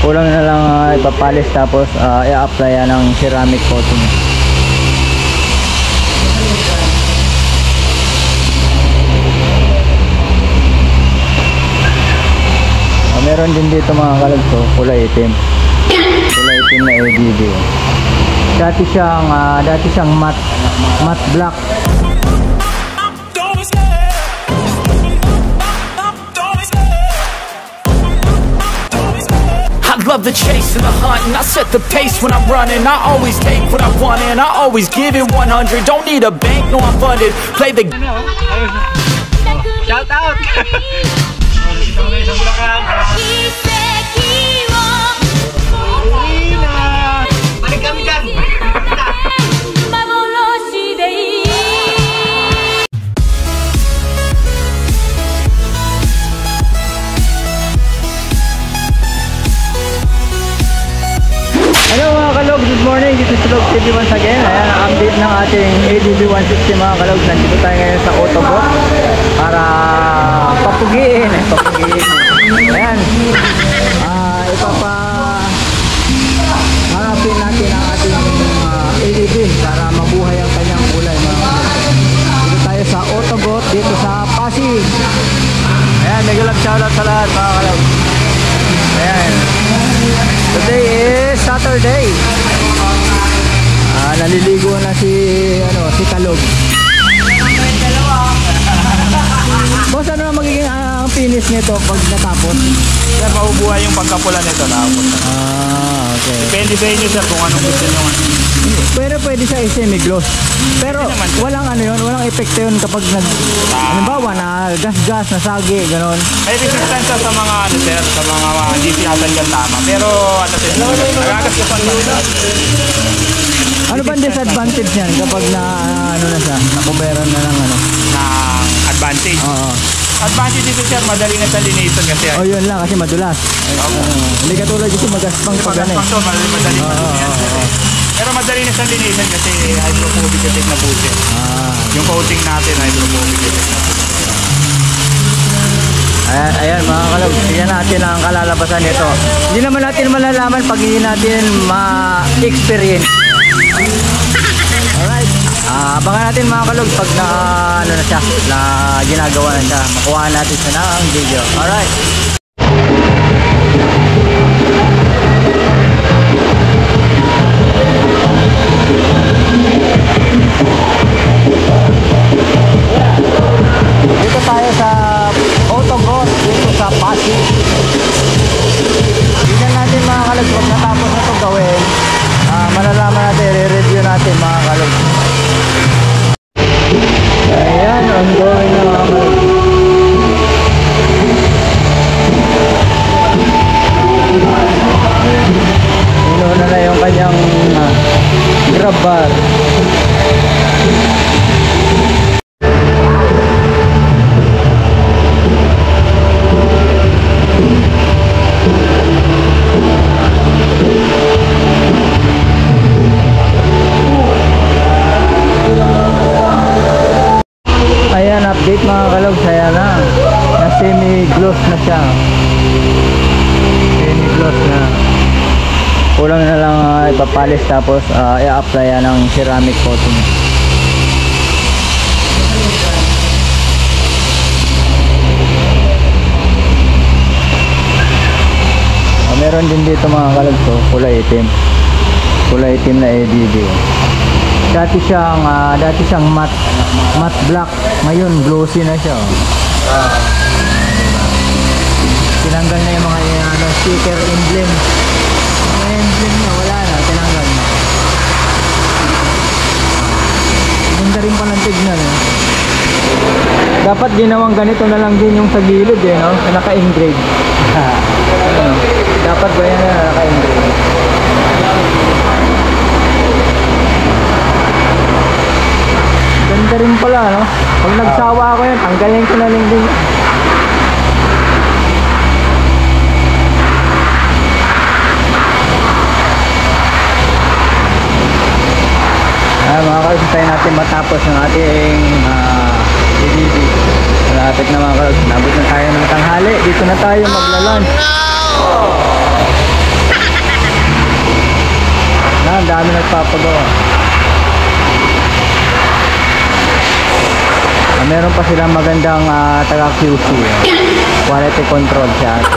Kulang na lang ipapalis tapos i-apply ng ceramic coating. Meron din dito mga kalagso, kulay itim. Kulay itim na ADB. Dati siyang matte black. I love the chase and the hunt, and I set the pace when I'm running. I always take what I want and I always give it 100. Don't need a bank, no I'm funded. Play the shout out. Balik kami dyan. Hello mga kalog, good morning. Dito si Log TV once again. Ayan ang update ng ating ADB 160 mga kalog. Nandito tayo ngayon sa Autobot para papugiin. Ayan, harapin natin ang ating ADB para mabuhay ang kanyang kulay mga kalog. Dito tayo sa Autobot, dito sa Pasig. Ayan, nag-love shoutout sa lahat mga kalog. Ayan, today is Saturday. Naliligo na si Kalog. Boss, ano na magiging finish nito pag natapos? Sir, maubuhay yung pagkapula nito. Okay. Depende sa inyo sir kung anong gusto nyo. Pero pwede siya i-semi-gloss. Pero walang walang epekto yun kapag halimbawa na gas-gas, nasagi, gano'n. May resistance sa mga sir, sa mga hindi tinatanggal tama. Pero nagagasgasan pa. Ano ba ang disadvantage niyan kapag na nakuberan na ng ng advantage? Oo. Advantage dito sir, madali na sa linisan kasi. Yun lang kasi madulas. Hindi katulad dito magaspang pag madali madulas. Pero madali na sa linisan kasi hydrophobic effect na po siya. Yung coating natin hydrophobic effect na po. Ayan mga kalog, tingnan natin ang kalalabasan nito. Hindi naman natin malalaman pag hindi natin ma-experience. Alright, abangan natin mga kalog pag na ginagawa na siya. Makuha natin siya ng video. Alright. Dito tayo sa Autobot, dito sa Pasig. Tingnan natin mga kalog, pag natapos na ito gawin, malalaman natin, i-review natin mga kalog. Ayan, ongoing na mga kalog. Inuuna na yung kanyang grab bar. Ayan, update mga kalog, saya na semi-gloss na siya. Semi-gloss na. Kulang na lang ipapalis tapos i-apply ng ceramic coating. Meron din dito mga kalog to, kulay itim. Kulay itim na ADB. Dati siyang matte black, ngayon glossy na siya. Tinanggal na yung mga sticker emblem. Mga emblem na wala na, tinanggal na. Ganda rin palang tignan Dapat ginawang ganito na lang din yung sa gilid no? Naka-engrave. Dapat ba yan na naka-engrave? Ganda rin pala, no? Pag nagsawa ako yan, tanggalin ko na lang din. Mga kalog, tayo natin matapos ng ating ADB. Malapit na mga kalog, nabot na tayo ng tanghali. Dito na tayo magla-lunch. Ang dami nagpapagawa. Meron pa silang magandang taga QC. Quality control siya ate.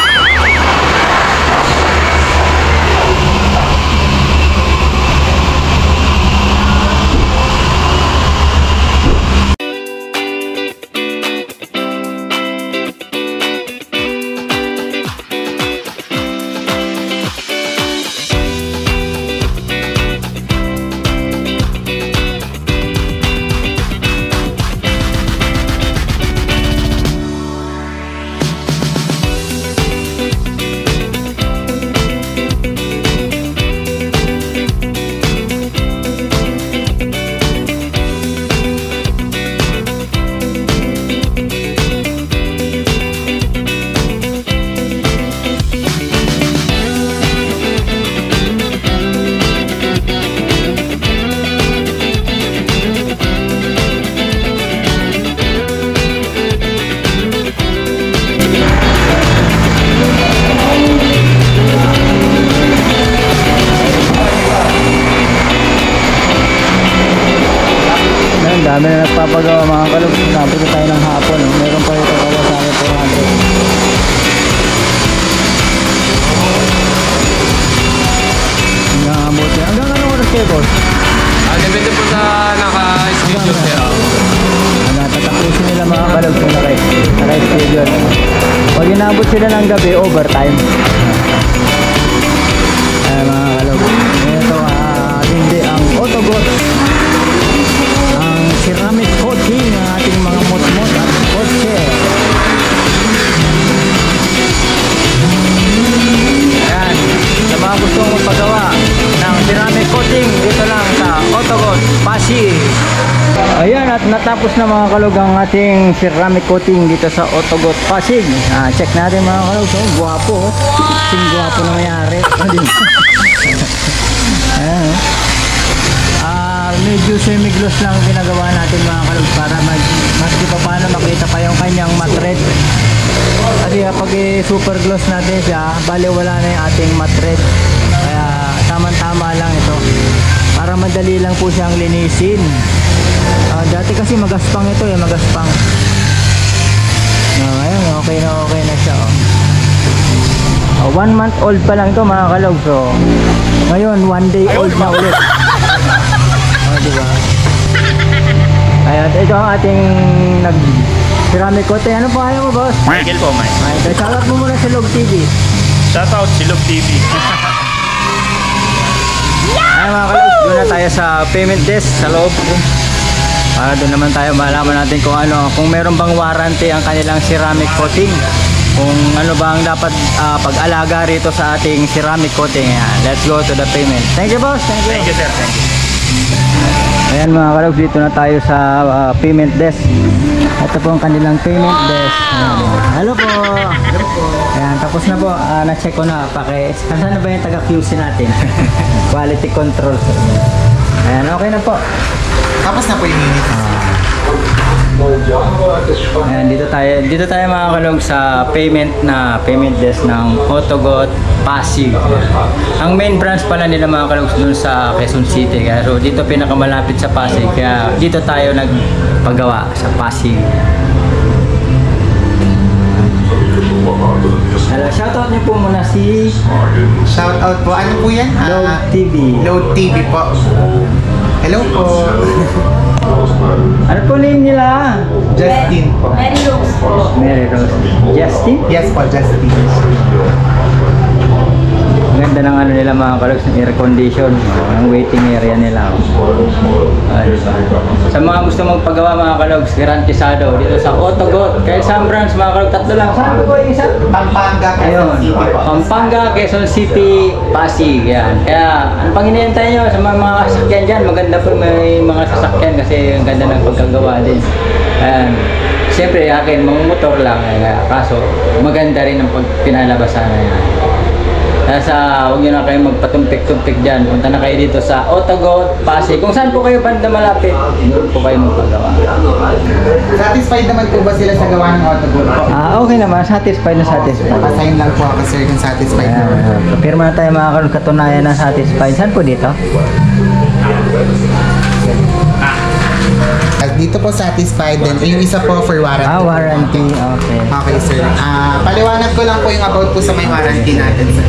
Dami na nagpapagawa mga kalog. Napito tayo ng hapon. Meron pa ito kawa sa akin 400. Nangamot yan. Hanggang anong oras kayo, boss? Depende po sa naka-schedule sir. Tatapusin nila mga kalog kung naka-schedule. Pag inabot sila ng gabi, overtime. Ay mga kalog. Ito hindi ang Autogot. Ceramic coating ng ating mga mot-mot at kotse. Ayan, sa mga gustong magpagawa ng ceramic coating, dito lang sa Autogot Pasig. Ayan, at natapos na mga kalog ang ating ceramic coating dito sa Autogot Pasig. Check natin mga kalog. So, guwapo. Sing guwapo na mayari. Ayan, medyo semi-gloss lang ginagawa natin mga kalog para maski pa paano makita pa yung kanyang matred. Kasi pag super gloss natin siya, bali wala na yung ating matred. Kaya tamang-tama lang ito para madali lang po siyang linisin. Dati kasi magaspang ito magaspang. Ngayon okay na siya. 1 month old pa lang ito mga kalog. So ngayon 1 day old na ulit. Diba? Ayan, ito ang ating ceramic coating. Ano pa ayaw mo, boss? Michael po, Mike. Michael, shoutout mo muna sa Log TV. Shoutout si Log TV. Ayan mga kalog, doon na tayo sa payment desk sa loob. Para doon naman tayo malaman natin kung meron bang warranty ang kanilang ceramic coating. Kung ano ba ang dapat pag-alaga rito sa ating ceramic coating. Ayan, let's go to the payment. Thank you, boss. Thank you, sir. Thank you. Ayan mga kalog, dito na tayo sa payment desk. Ito po ang kanilang payment desk. Ayan. Hello po. Ayan, tapos na po. Na-check ko na. Saan na ba yung taga-QC natin? Quality control. Ayan, okay na po. Tapos na po yung minute. Ayan, dito tayo mga kalog sa payment desk ng Autogot Pasig. Ang main branch pala nila mga kalog dun sa Quezon City. Kaya so dito pinakamalapit sa Pasig. Kaya dito tayo nagpagawa sa Pasig. Hello, shoutout niyo po muna si Shoutout po. Ano po yan? Log TV. Log TV po. Hello po. Ano po name nila? Justin po. Mary Rose po. Mary Rose. Justin? Yes po, Justin. Ganda ng ano nila mga kalogs, ng air condition, ang waiting area nila. Diba? Sa mga gusto magpagawa mga kalogs, garantisado dito sa Autogot. Kaya sa branch mga kalogs, tatlo lang. Saan po yung isa? Pampanga, Quezon City po. Pampanga, Quezon City, Pasig. Yan. Kaya ano pang hinihintay nyo sa mga sasakyan dyan? Maganda po may mga sasakyan kasi ang ganda ng pagkagawa din. Ayan. Siyempre akin, mga motor lang. Kaso maganda rin ang pinalabasan na yan. Nasa, huwag nyo na kayo magpatumpik-tumpik dyan. Punta na kayo dito sa Autogot, Pasig. Kung saan po kayo banda malapit, doon po kayo magpagawa. Satisfied naman po ba sila sa gawa ng Autogot? Okay naman. Satisfied na satisfied. Papasayin lang po ako, sir, kung satisfied naman. Pirma na tayo mga katunayan na satisfied. Saan po dito? Dito po satisfied din. Yung isa po for warranty. Warranty. Okay. Okay, sir. Paliwanag ko lang po yung about po sa may warranty natin, sir.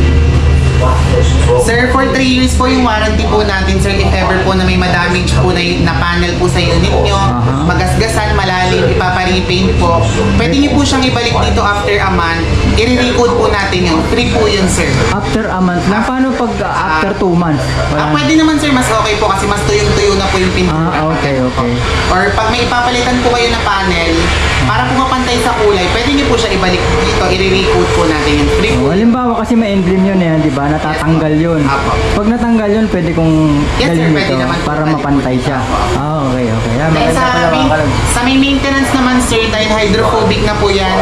Sir, for 3 years po yung warranty po natin, sir. If ever po na may ma-damage po na panel po sa unit nyo, magasgasan, malalim, ipapa-repaint po, pwede nyo po siyang ibalik dito after a month. I-recode po natin yun. Free po yun, sir. After a month lang? Paano pag after 2 months? Pwede naman, sir. Mas okay po kasi mas tuyong-tuyo na po yung pintura. Okay. Or pag may ipapalitan po kayo na panel, para po mapantay sa kulay, pwede niyo po siya ibalik dito, i-recode po natin yun. Free po. Halimbawa kasi may emblem yun di ba? Natatanggal yun. Apo. Pag natanggal yun, pwede kong Yes, sir, dalhin pwede ito naman po. para mapantay siya. Okay. Then Maganda pala. sa may maintenance naman, sir, dahil hydrophobic na po yan,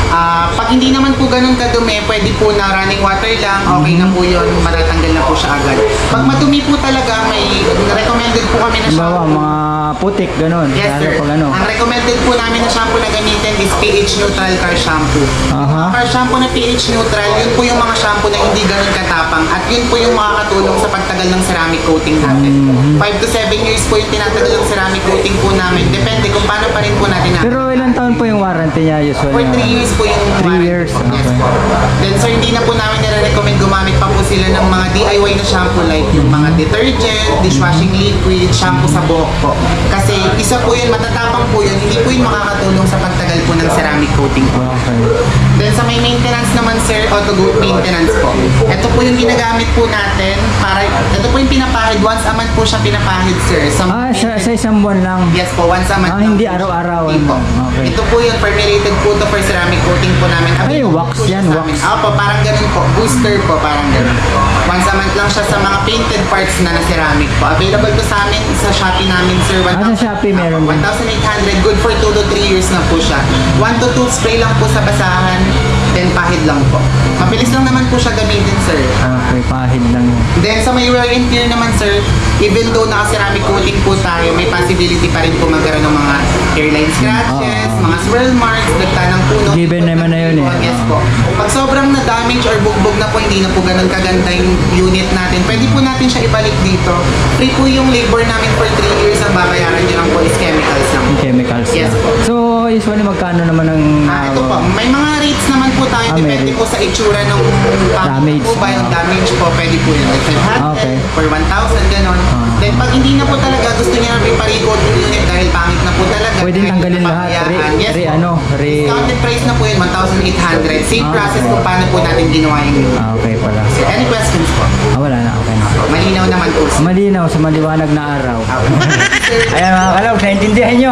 pag hindi naman po ganun kadumi, pwede po na running water lang, okay na po yun, matatanggal na po siya agad. Pag madumi po talaga, may recommended po kami na Halimbawa, shampoo. mga putik, ganun. Yes, Lalo sir. pag ano. Ang recommended po namin na shampoo na gamitin is pH neutral car shampoo. Car shampoo na pH neutral, yun po yung mga shampoo na hindi ganun katapang at yun po yung makakatulong sa pagtagal ng ceramic coating natin. 5 to 7 years po yung tinatagal ng ceramic coating po namin. Depende kung paano pa rin po natin natin. Pero ilang taon po yung warranty niya usually? For 3 years po yung 3 warranty years? po. Yes Okay. po. Then sir, hindi na po namin nire-recommend gumamit pa po sila ng mga DIY na shampoo like yung mga detergent, dishwashing liquid, shampoo sa buhok po. Kasi isa po yun, matatapang po yun, hindi po yun makakatulong sa pagtagal po ng ceramic coating po. Okay. Then sa may maintenance naman sir, Autogot maintenance po. Ito po yung ginagamit po natin para, ito po yung pinapahid, once a month po siya pinapahid sir. Sa isang buwan lang? Yes po, once a month. lang Hindi po. araw-araw. Hindi po. Okay. Ito po yung permeated po to for ceramic coating po namin. Ay, wax Po siya yan, sa wax. amin. Opo, parang ganun po. Booster po, parang ganun. Once a month lang siya sa mga painted parts na ceramic po. Available to sa amin sa Shopee namin, sir. Sa Shopee meron din. 1,800. Good for 2 to 3 years na po siya. 1 to 2 spray lang po sa basahan. Then pahid lang po. Mabilis lang naman po siya gamitin, sir. Okay, pahid lang yun. Then sa may wear and tear naman, sir, even though naka-ceramic coating po tayo, may possibility pa rin po magkaroon ng mga hairline scratches, mga swirl marks, dagta ng puno. Given naman na yun eh. Yes po. Pag sobrang na-damage or bugbog na po, hindi na po ganun kaganda yung unit natin, pwede po natin siya ibalik dito. Free po yung labor namin for 3 years, ang babayaran nyo lang po is chemicals lang. Chemicals Yes lang. po. So, usually magkano naman ang... Ito po, may mga rates naman po tayo, may depende rates. po sa itsura ng Damage. po ba yung damage po, pwede po yun. Like 500 Okay. for 1,000, ganon. Then pag hindi na po talaga, gusto niya na iparikot yung unit dahil pangit na po talaga. Pwede kahit tanggalin lahat. napakayaan. Yes po. Re... Discounted price na po yun, 1,800. Same process Okay. kung paano po natin ginawa yung unit. Okay pala. Any questions po? Wala na. Okay na. Malinaw naman po. sir. Malinaw sa maliwanag na araw. Sir, Ayan mga kalog, naintindihan nyo.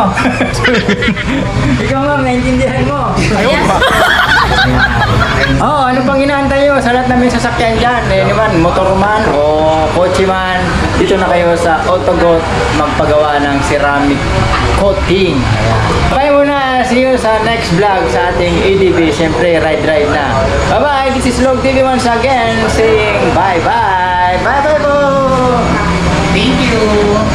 Ikaw ma'am, naintindihan mo. Ayun pa. Ano pang inaantay nyo sa lahat namin sasakyan dyan? Naman, motor man o kotse man, dito na kayo sa Autogot magpagawa ng ceramic coating. Ayan. Bye muna. See you sa next vlog sa ating ADB. Siyempre, ride na. Bye-bye. This is Log TV once again saying bye-bye. Bye-bye po. thank you.